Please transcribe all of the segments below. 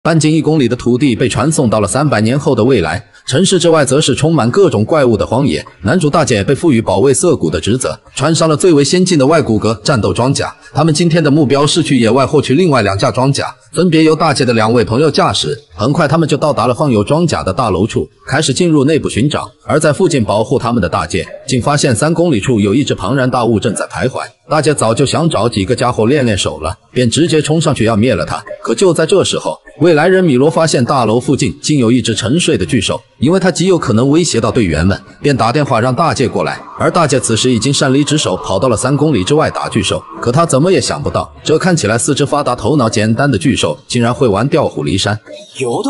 半径1公里的土地被传送到了300年后的未来，城市之外则是充满各种怪物的荒野。男主大姐被赋予保卫涩谷的职责，穿上了最为先进的外骨骼战斗装甲。他们今天的目标是去野外获取另外2架装甲，分别由大姐的2位朋友驾驶。很快，他们就到达了放有装甲的大楼处，开始进入内部寻找。而在附近保护他们的大姐，竟发现3公里处有一只庞然大物正在徘徊。大姐早就想找几个家伙练练手了，便直接冲上去要灭了他。可就在这时候，未来人米罗发现大楼附近竟有一只沉睡的巨兽，因为他极有可能威胁到队员们，便打电话让大介过来。而大介此时已经擅离职守，跑到了3公里之外打巨兽。可他怎么也想不到，这看起来四肢发达、头脑简单的巨兽，竟然会玩调虎离山。 有的。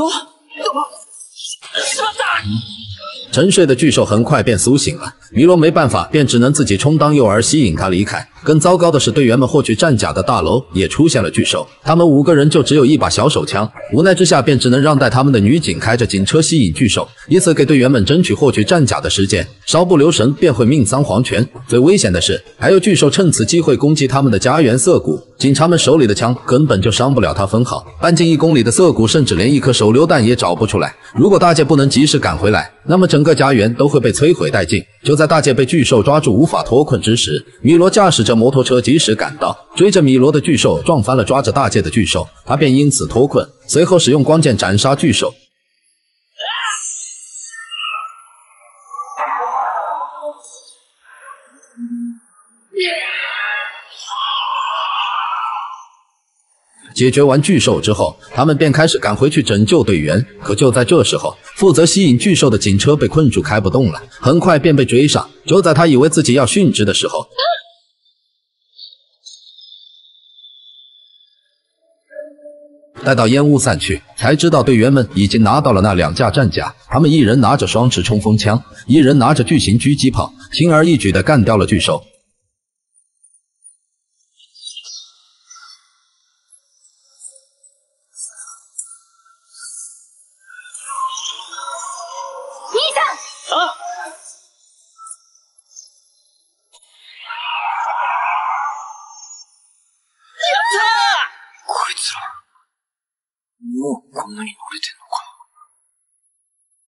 沉睡的巨兽很快便苏醒了，米罗没办法，便只能自己充当诱饵，吸引他离开。更糟糕的是，队员们获取战甲的大楼也出现了巨兽，他们5个人就只有一把小手枪，无奈之下便只能让带他们的女警开着警车吸引巨兽，以此给队员们争取获取战甲的时间，稍不留神便会命丧黄泉。最危险的是，还有巨兽趁此机会攻击他们的家园涩谷，警察们手里的枪根本就伤不了他分毫。半径1公里的涩谷甚至连一颗手榴弹也找不出来，如果大介不能及时赶回来，那么整个家园都会被摧毁殆尽。就在大介被巨兽抓住无法脱困之时，米罗驾驶着摩托车及时赶到，追着米罗的巨兽撞翻了抓着大介的巨兽，他便因此脱困，随后使用光剑斩杀巨兽。解决完巨兽之后，他们便开始赶回去拯救队员。可就在这时候，负责吸引巨兽的警车被困住，开不动了，很快便被追上。就在他以为自己要殉职的时候，待到烟雾散去，才知道队员们已经拿到了那2架战甲。他们一人拿着双持冲锋枪，一人拿着巨型狙击炮，轻而易举地干掉了巨兽。 もうこんなに乗れてんの？